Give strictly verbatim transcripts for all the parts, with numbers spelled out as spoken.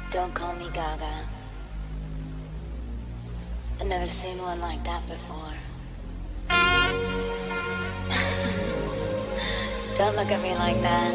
Don't call me Gaga. I've never seen one like that before. Don't look at me like that.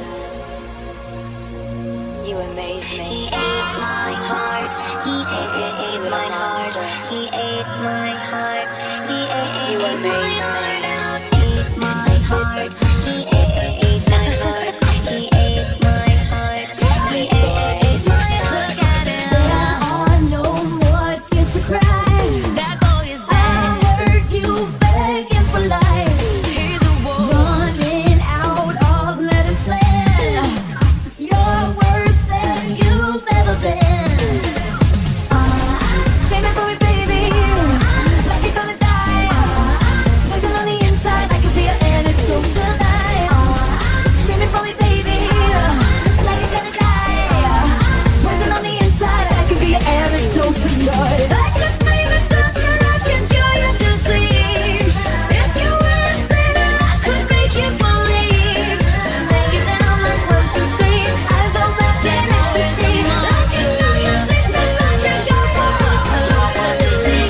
You amaze me. He ate my heart. He ate, ate, ate my heart. He ate my heart. He ate, you ate amaze my me. heart. Ate my heart. He ate, ate my heart. He ate my heart. He ate, ate my heart. Look at him. There are no more tears to cry. That boy is dead. I heard you begging for life. He's a wolf. Running out of medicine. You're worse than you've ever been. Uh, screaming for me, baby, like you're gonna die. Uh, poison on the inside, I can feel antidote tonight. Uh, screaming for me, baby, like you're gonna die. Uh, poison on the inside, I can be your antidote tonight. I could be the doctor, I can cure your disease. If you were a sinner, I could make you believe. Break it down like one, two, three. Eyes are wrapped in ecstasy. I can feel your sickness, I can cure your disease.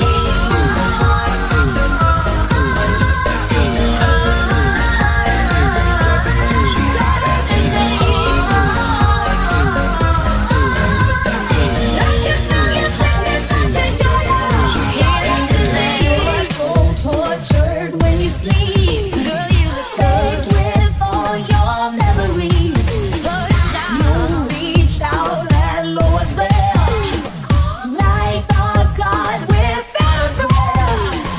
Tortured when you sleep. Girl, you look good with all your memories. You reach out and know what's there, like a god without a prayer.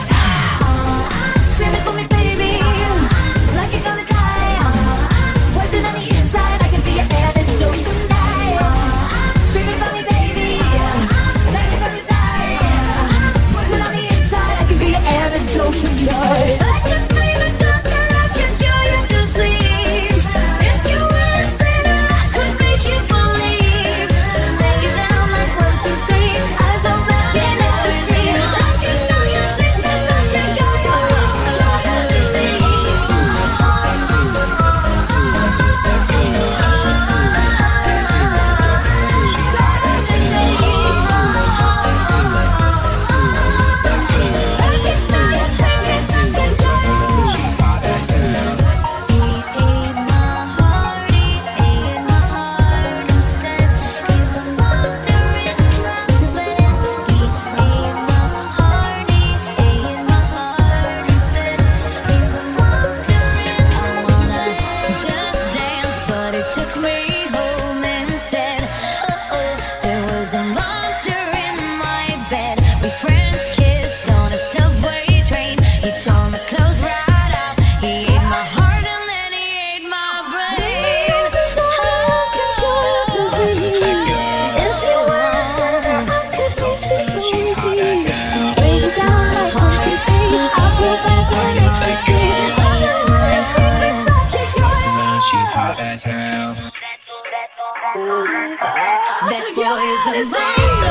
Uh, screaming for me, baby, like you're gonna die. Uh, poison on the inside, I can be your antidote tonight. Uh, screaming for me, baby, like you're gonna die. Uh, poison on the inside, I can be your antidote tonight. I can be the doctor, I can cure your disease. If you were a sinner, I could make you believe. Break it down like one, two, three. Eyes are wrapped in ecstasy. I can feel your sickness, I can cure your disease. That boy is a